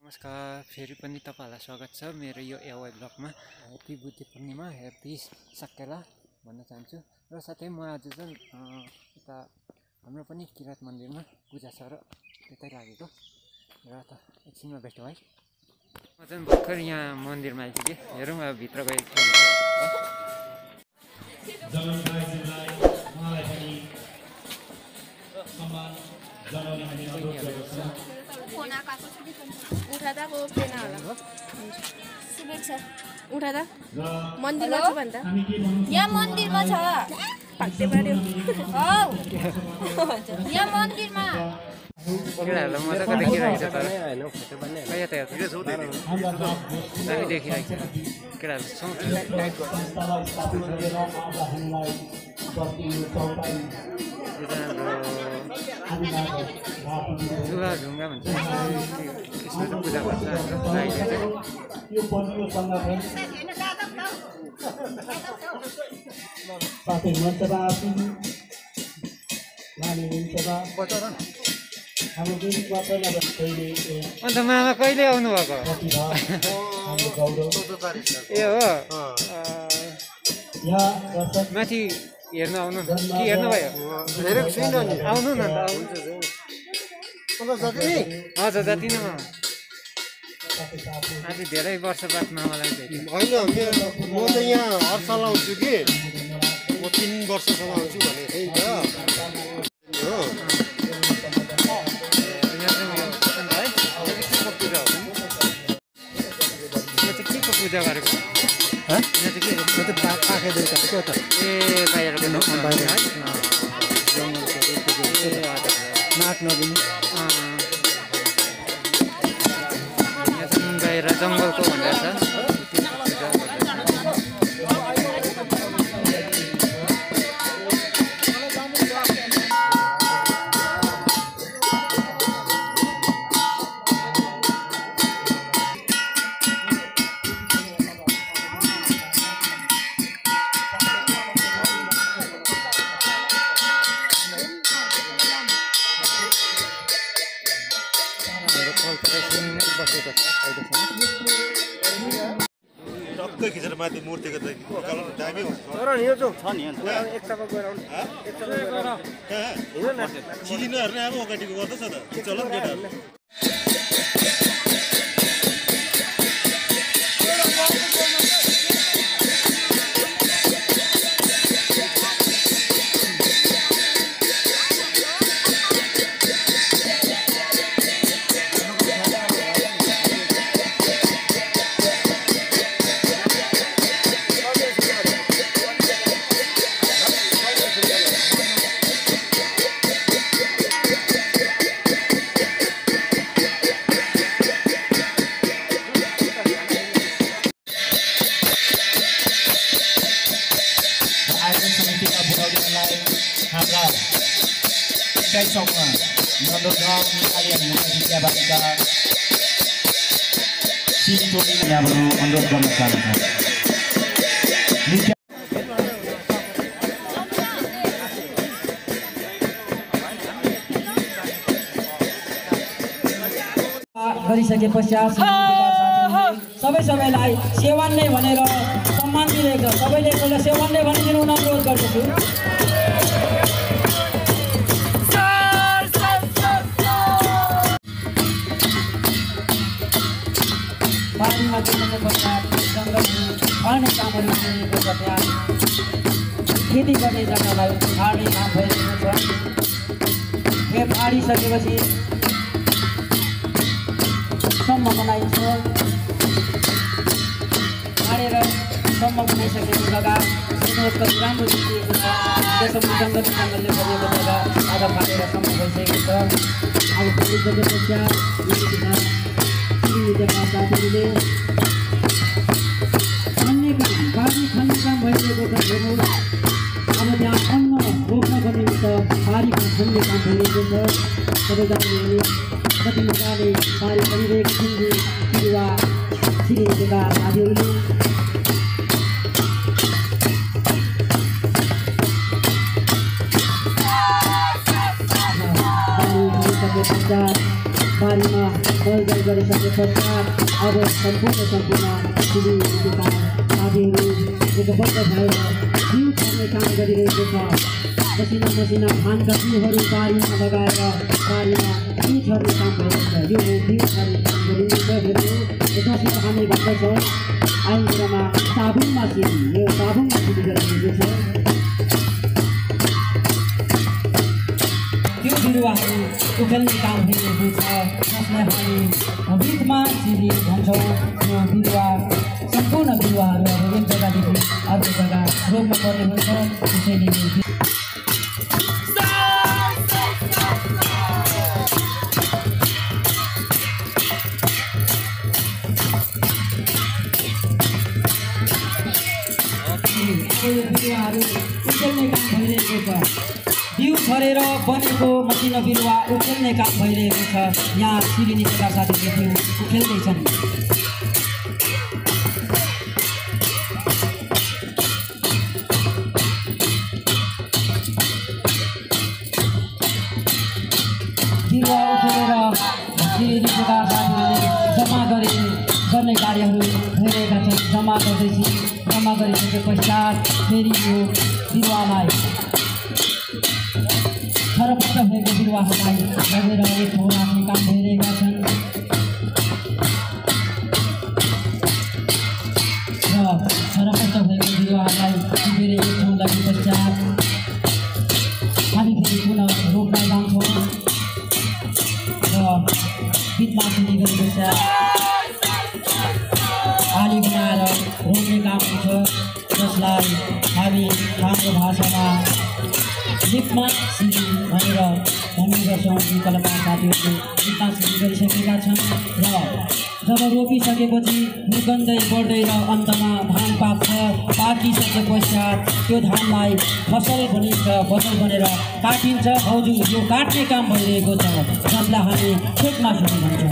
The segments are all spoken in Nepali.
नमस्कार, फेरि पनि तपाईहरुलाई स्वागत छ मेरो यो एवाई ब्लगमा। ह्यापी बुद्धि पूर्णिमा, ह्यापी सकेला भन्न चाहन्छु। र साथै म आज चाहिँ यता हाम्रो पनि किरात मन्दिरमा पूजा छ र त्यतै लागेको र त एकछिनमा भेटौँ है। म चाहिँ भर्खर यहाँ मन्दिरमा आइपुगेँ। हेरौँ अब भित्र गएर के हुन्छ। उठादा को पेना होला शुभेच्छा उठादा मन्दिरमा छु भन्दा यहाँ मन्दिरमा छ पाक्टे पार्यो हौ यहाँ मन्दिरमा केटाहरुलाई मजाको देखिरहेको छ तर हैन फोटो बन्ने हैन यता यता दामी देखिरहेको छ केटाहरु जुगा ढुङ्गा भन्छ कृष्णको पूजा गर्छ अन्त मामा कहिले आउनु भएको ए हो माथि हेर्न आउनु कि हेर्नु भयो आउनु न हजुर जति नै आज धेरै वर्ष बाद मामालाई भेटेँ होइन म त यहाँ हर साल आउँछु कि म 3 वर्षसम्म आउँछु भने त्यही त हो पूजा गरेको यहाँ चाहिँ के पाखे देउता के त ए बाहिरको नाक नदिने यहाँ चाहिँ बाहिर जङ्गलको भनेर छ टक्कै खिचेर माथि मूर्तिको त दामी हुन्छ तर यो जो छ नि एक तपाईँ गएर आउनु एक तपाईँ गएर हिँड्नु न चिलिनहरुले अब अगाडिको गर्दैछ त चल न केटाहरु हाम्रा 21औं नन्दगाउँ नेपाली विद्याबालिका सिन्टोनी यहाँबाट अनुरोध गर्न चाहन्छु गरिसके पश्चात सबैलाई सेवान नै भनेर सम्मान दिएको सबैले एकपल्ट सेवान नै भनिदिनु अनुरोध गर्दछु बारीमा दिनको पश्चात जङ्गलमा अन्य कामहरू गरिएको छ त्यहाँ खेती गर्ने जग्गालाई फाड्ने काम भइरहेको छ खेत फाडिसकेपछि सम्म बनाइन्छ फाडेर सम्म बनाइसकेको जग्गा हेर्नुहोस् कति राम्रो देखिएको छ त्यसमा जङ्गलले गरिएको जग्गा आधा फाटेर सम्म भइसकेको छ अब फालिसके पश्चात साथीहरूले अन्य काम बारी खन्ने काम भइरहेको छ हेर्नुहोस् अब त्यहाँ अन्न रोप्नको निमित्त बारी खन्ने काम भइरहेको छ सबैजनाले कति मजाले बारी खनिरहेको छन् बिरुवा छिरेका साथीहरूले बारीमा मल गरिसके पश्चात अब सम्पूर्ण साथीहरू एकबद्ध भएर जिउ छर्ने काम गरिरहेको छ। मसिना धानका बिउहरू बारीमा लगाएर बारीमा जिउ छर्ने काम भइरहेको छ। यो जिउ छर्ने काम गरिरहेको हेर्नु जसरी हामी भन्दछौँ आइन्दिरामा साबुनमा सिली, यो साबुनमा सिली गरिरहेको छ। त्यो बिरुवाहरू उखेल्ने काम भइरहेको छ, जसलाई हामी भितमा सिली भन्छौँ। यो बिरुवा सम्पूर्ण बिरुवाहरू अब एक जग्गादेखि अर्को जग्गा रोप्न पर्ने हुन्छ। त्यसैले बिरुवाहरू उखेल्ने काम भइरहेको छ। बिउ छरेर बनेको मसिनो बिरुवा उखेल्ने काम भइरहेको छ। यहाँ सिरिनी जग्गा साथीले बिउ उखेल्दैछन्। बिरुवा उखेलेर सिरिनी जग्गा साथीहरूले जम्मा गर्ने कार्यहरू भइरहेका छन्। जम्मा गरिसके पश्चात फेरि यो बिरुवालाई छरपट्ट भएको बिरुवाहरूलाई लगेर एक ठाउँ राख्ने काम भइरहेका छन्। र छरपट्ट भएको बिरुवाहरूलाई फेरि एक ठाउँ लगे पश्चात हामी फेरि पुनः रोप्न जान्छौँ र बिचमा सिली गरे पश्चात आली बनाएर रोप्ने काम हुन्छ, जसलाई हामी हाम्रो भाषामा लिपमा सिली भनेर भन्ने गर्छौँ। यी कलाकार साथीहरूले लिपमा सिली गरिसकेका छन् र जब रोपिसकेपछि निकन्दै बढ्दै र अन्तमा धान पाक्छ। पाकिसके पश्चात त्यो धानलाई फसल बनिन्छ, फसल बनेर काटिन्छ। हजुर, यो काट्ने काम भइरहेको छ, जसलाई हामी खेतमा सिली भन्छौँ।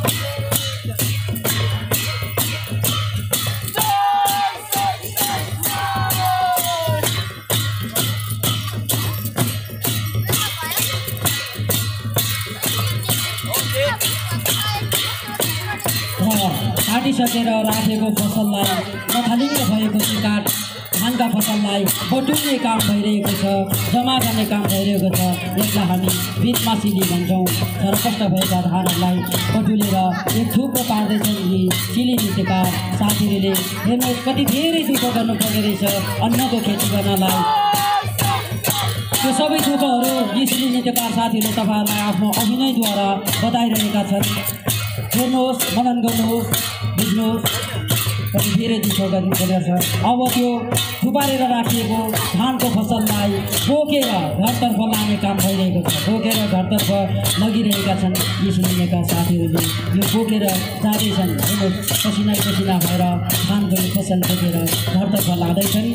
काटिसकेर राखेको फसललाई नथालिङ्ग भएको काट धानका फसललाई बटुल्ने काम भइरहेको छ, जम्मा गर्ने काम भइरहेको छ। यसलाई हामी बिचमा सिली भन्छौँ। छरपष्ट भएका धानहरूलाई बटुलेर एक थुप्रो पार्दैछन् यी सिली नृत्यका साथीहरूले। हेर्नुहोस् कति धेरै दुःख गर्नुपर्ने रहेछ अन्नको खेती गर्नलाई। त्यो सबै दुःखहरू यी सिली नृत्यकार साथीहरूले तपाईँहरूलाई आफ्नो अभिनयद्वारा बताइरहेका छन्। हेर्नुहोस्, मनन गर्नुहोस्, बुझ्नुहोस् कति धेरै दुःख गर्नुपर्ने छ। अब त्यो थुपारेर राखिएको धानको फसललाई बोकेर घरतर्फ लाने काम भइरहेको छ। बोकेर घरतर्फ लगिरहेका छन् यी सिलिनेका साथीहरूले। यो बोकेर जाँदैछन्। हेर्नुहोस् पसिना भएर धानको फसल बोकेर घरतर्फ लाँदैछन्।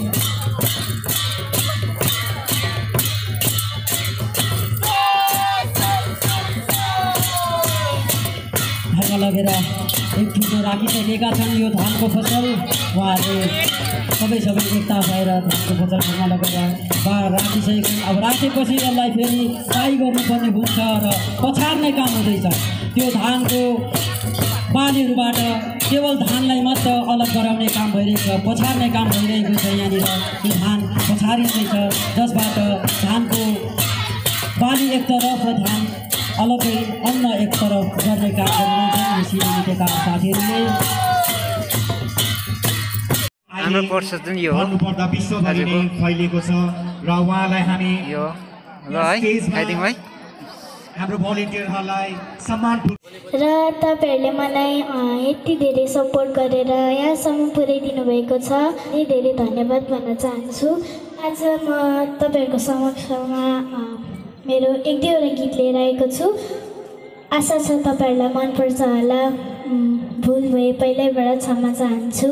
घरमा लगेर एक ठुलो राखिसकेका छन् यो धानको फसल। उहाँहरूले सबै एकता भएर धानको फसल घरमा लगेर राखिसकेका छन्। अब राखेपछि यसलाई फेरि काई गर्नुपर्ने हुन्छ र पछार्ने काम हुँदैछ। त्यो धानको बालीहरूबाट केवल धानलाई मात्र अलग गराउने काम भइरहेको छ, पछार्ने काम भइरहेको छ। यहाँनिर त्यो धान पछारिँदैछ, जसबाट धानको बाली एक तरफ र धान अलग्गै अन्न एक तरफ गर्ने काम गरिरहेछन् सिलिनेका साथीहरूले। हाम्रो कोर्स जुन यो भन्नुपर्दा विश्वभरि नै फैलिएको छ र उहाँलाई हामी यो ल है खाइदिउँ है। हाम्रो भलिन्टियरहरूलाई सम्मान र तपाईँहरूले मलाई यति धेरै सपोर्ट गरेर यहाँसम्म पुर्याइदिनु भएको छ। धेरै धन्यवाद भन्न चाहन्छु। आज म तपाईँहरूको समक्षमा मेरो एक दुईवटा गीत लिएर आएको छु। आशा छ तपाईँहरूलाई मनपर्छ होला। भुल भए पहिल्यैबाट क्षमा चाहन्छु।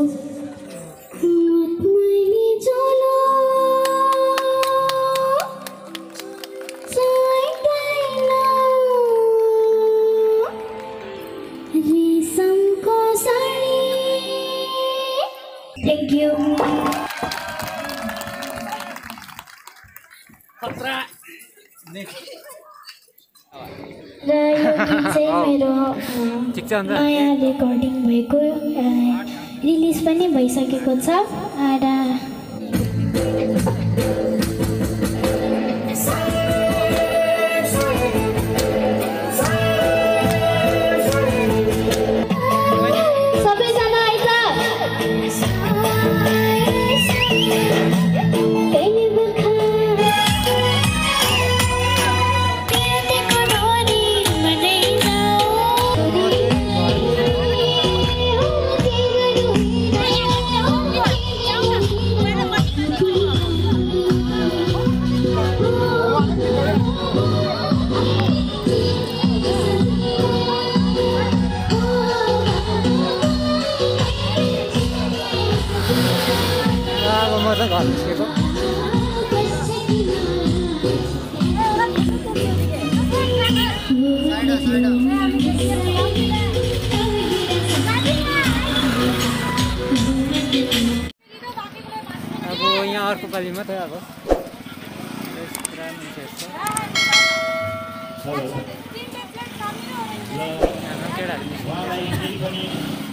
Thank you. र यो गीत चाहिँ मेरो ठिक छ अन्त नयाँ रेकर्डिङ भएको रिलिज पनि भइसकेको छ र सबैजना आइज अब म चाहिँ घर निस्केको अब यहाँ अर्को पालि मात्रै अब पुरा मान्छेहरू छ केटाहरू